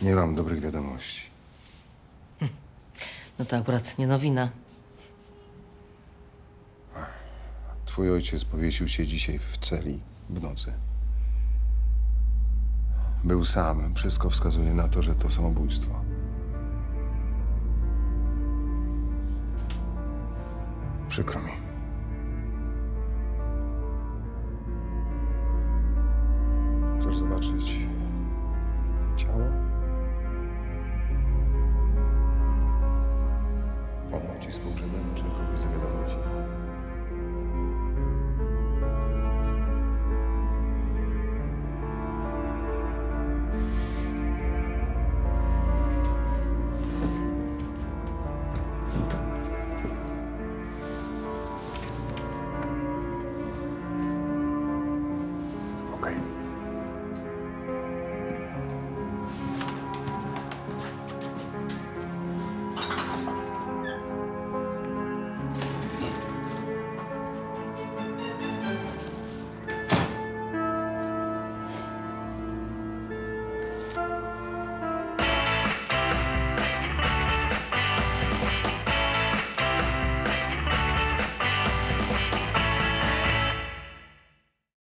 Nie mam dobrych wiadomości. No to akurat nie nowina. Twój ojciec powiesił się dzisiaj w celi w nocy. Był sam. Wszystko wskazuje na to, że to samobójstwo. Przykro mi. Chcesz zobaczyć ciało? Pomóc ci z pogrzebem, czy kogoś zawiadomić?